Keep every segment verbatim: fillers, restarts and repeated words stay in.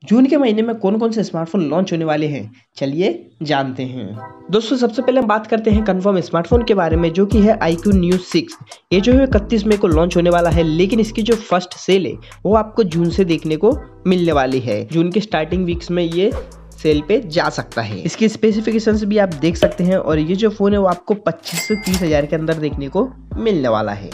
जून के महीने में कौन कौन से स्मार्टफोन लॉन्च होने वाले हैं, चलिए जानते हैं। दोस्तों सबसे पहले हम बात करते हैं कंफर्म स्मार्टफोन के बारे में, जो कि है आई क्यू न्यू सिक्स। ये जो है इकतीस मई को लॉन्च होने वाला है, लेकिन इसकी जो फर्स्ट सेल है वो आपको जून से देखने को मिलने वाली है। जून के स्टार्टिंग वीक्स में ये सेल पे जा सकता है। इसकी स्पेसिफिकेशंस भी आप देख सकते हैं और ये जो फोन है वो आपको पच्चीस से तीस हजार के अंदर देखने को मिलने वाला है।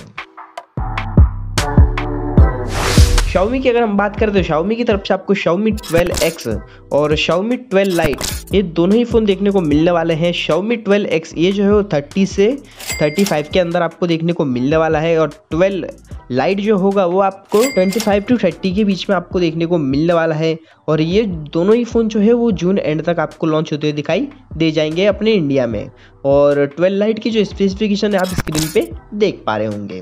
Xiaomi की अगर हम बात करें तो Xiaomi की तरफ से आपको Xiaomi ट्वेल्व एक्स और Xiaomi ट्वेल्व Lite ये दोनों ही फ़ोन देखने को मिलने वाले हैं। Xiaomi ट्वेल्व एक्स ये जो है वो तीस से पैंतीस के अंदर आपको देखने को मिलने वाला है और ट्वेल्व Lite जो होगा वो आपको पच्चीस टू तीस के बीच में आपको देखने को मिलने वाला है। और ये दोनों ही फ़ोन जो है वो जून एंड तक आपको लॉन्च होते हुए दिखाई दे जाएंगे अपने इंडिया में। और ट्वेल्व Lite की जो स्पेसिफिकेशन है आप स्क्रीन पे देख पा रहे होंगे।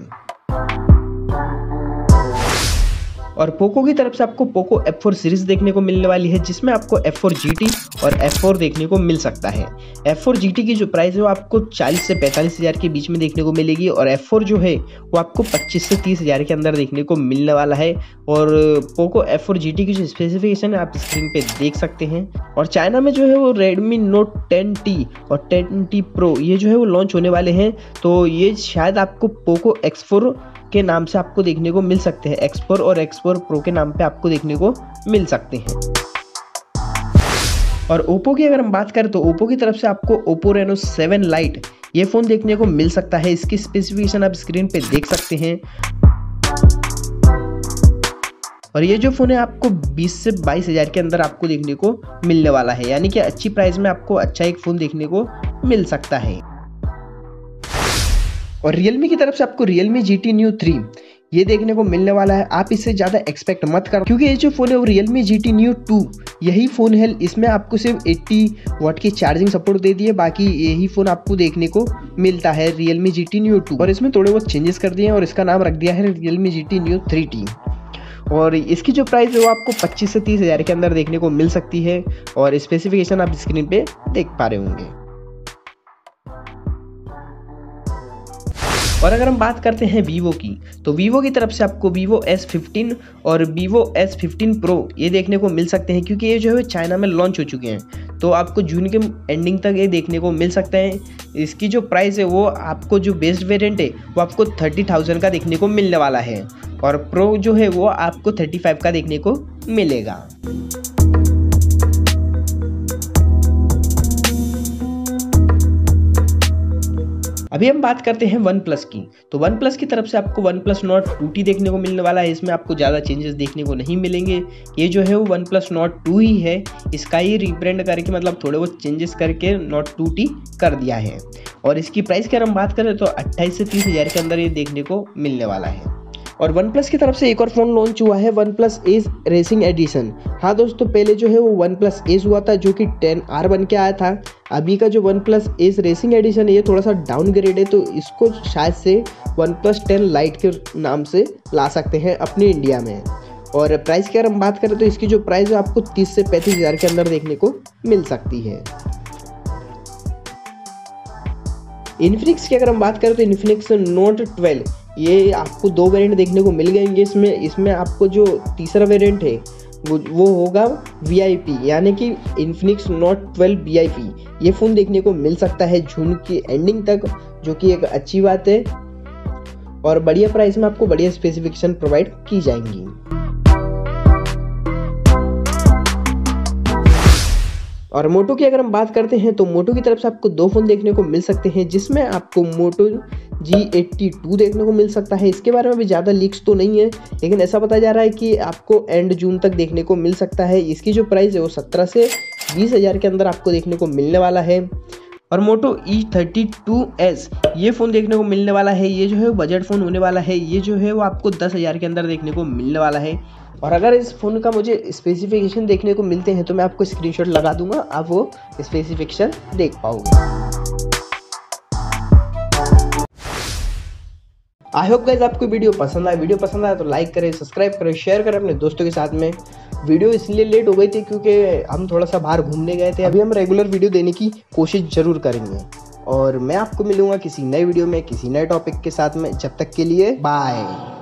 और पोको की तरफ से आपको पोको एफ फोर सीरीज देखने को मिलने वाली है, जिसमें आपको एफ फोर जी टी और एफ फोर देखने को मिल सकता है। एफ फोर जी टी की जो प्राइस है वो आपको चालीस से पैंतालीस हज़ार के बीच में देखने को मिलेगी और एफ फोर जो है वो आपको पच्चीस से तीस हज़ार के अंदर देखने को मिलने वाला है। और Poco F four G T की जो स्पेसिफिकेशन है आप स्क्रीन पे देख सकते हैं। और चाइना में जो है वो रेडमी नोट टेन टी और टेन टी प्रो ये जो है वो लॉन्च होने वाले हैं, तो ये शायद आपको पोको एक्स फोर के नाम से आपको देखने को मिल सकते हैं। एक्स फोर और एक्स फोर प्रो के नाम पे आपको देखने को मिल सकते हैं। और ओप्पो की अगर हम बात करें तो ओप्पो की तरफ से आपको ओप्पो रेनो सेवन लाइट ये फ़ोन देखने को मिल सकता है। इसकी स्पेसिफिकेशन आप स्क्रीन पे देख सकते हैं। और ये जो फ़ोन है आपको बीस से बाईस हज़ार के अंदर आपको देखने को मिलने वाला है, यानी कि अच्छी प्राइस में आपको अच्छा एक फ़ोन देखने को मिल सकता है। और Realme की तरफ से आपको Realme G T Neo three ये देखने को मिलने वाला है। आप इससे ज़्यादा एक्सपेक्ट मत करो, क्योंकि ये जो फ़ोन है वो Realme G T Neo two यही फ़ोन है। इसमें आपको सिर्फ अस्सी वाट की चार्जिंग सपोर्ट दे दी है, बाकी यही फ़ोन आपको देखने को मिलता है Realme G T Neo two. और इसमें थोड़े बहुत चेंजेस कर दिए हैं और इसका नाम रख दिया है Realme G T Neo three T. और इसकी जो प्राइस है वो आपको पच्चीस से तीस हज़ार के अंदर देखने को मिल सकती है और स्पेसिफिकेशन आप स्क्रीन पे देख पा रहे होंगे। और अगर हम बात करते हैं वीवो की, तो वीवो की तरफ से आपको वीवो एस फिफ्टीन और वीवो एस फिफ्टीन प्रो ये देखने को मिल सकते हैं, क्योंकि ये जो है चाइना में लॉन्च हो चुके हैं, तो आपको जून के एंडिंग तक ये देखने को मिल सकते हैं। इसकी जो प्राइस है वो आपको जो बेस्ट वेरिएंट है वो आपको थर्टी थाउजेंड का देखने को मिलने वाला है और प्रो जो है वो आपको थर्टी फाइव का देखने को मिलेगा। अभी हम बात करते हैं वन प्लस की, तो वन प्लस की तरफ से आपको OnePlus Nord two T देखने को मिलने वाला है। इसमें आपको ज़्यादा चेंजेस देखने को नहीं मिलेंगे। ये जो है वो वन प्लस नॉट टू ही है, इसका ही रिब्रांड करके मतलब थोड़े बहुत चेंजेस करके नॉट टू टी कर दिया है। और इसकी प्राइस की अगर हम बात करें तो अट्ठाईस से तीस हज़ार के अंदर ये देखने को मिलने वाला है। और वन प्लस की तरफ से एक और फ़ोन लॉन्च हुआ है, OnePlus Ace racing edition. हाँ दोस्तों, पहले जो है वो वन प्लस एज हुआ था जो कि टेन आर बन के आया था। अभी का जो OnePlus Ace racing edition है ये थोड़ा सा डाउनग्रेड है, तो इसको शायद से वन प्लस टेन लाइट के नाम से ला सकते हैं अपने इंडिया में। और प्राइस की अगर हम बात करें तो इसकी जो प्राइस है आपको तीस से पैंतीस हज़ार के अंदर देखने को मिल सकती है। इन्फिनिक्स की अगर हम बात करें तो इन्फिनिक्स नोट ट्वेल्व ये आपको दो वेरिएंट देखने को मिल जाएंगे। इसमें इसमें आपको जो तीसरा वेरिएंट है वो वो होगा वी आई पी, यानी कि Infinix note twelve V I P. ये फ़ोन देखने को मिल सकता है जून की एंडिंग तक, जो कि एक अच्छी बात है और बढ़िया प्राइस में आपको बढ़िया स्पेसिफिकेशन प्रोवाइड की जाएंगी। और मोटो की अगर हम बात करते हैं तो मोटो की तरफ से आपको दो फ़ोन देखने को मिल सकते हैं, जिसमें आपको मोटो जी एट्टी टू देखने को मिल सकता है। इसके बारे में भी ज़्यादा लीक्स तो नहीं है, लेकिन ऐसा बताया जा रहा है कि आपको एंड जून तक देखने को मिल सकता है। इसकी जो प्राइस है वो सत्रह से बीस हज़ार के अंदर आपको देखने को मिलने वाला है। और Moto E thirty two S ये फ़ोन देखने को मिलने वाला है। ये जो है बजट फ़ोन होने वाला है। ये जो है वो आपको दस हज़ार के अंदर देखने को मिलने वाला है। और अगर इस फ़ोन का मुझे स्पेसिफिकेशन देखने को मिलते हैं तो मैं आपको स्क्रीनशॉट लगा दूंगा, आप वो स्पेसिफिकेशन देख पाओगे। आई होप गाइस आपको वीडियो पसंद आया। वीडियो पसंद आया तो लाइक करें, सब्सक्राइब करें, शेयर करें अपने दोस्तों के साथ में। वीडियो इसलिए लेट हो गई थी क्योंकि हम थोड़ा सा बाहर घूमने गए थे। अभी हम रेगुलर वीडियो देने की कोशिश ज़रूर करेंगे और मैं आपको मिलूंगा किसी नए वीडियो में किसी नए टॉपिक के साथ में। जब तक के लिए बाय।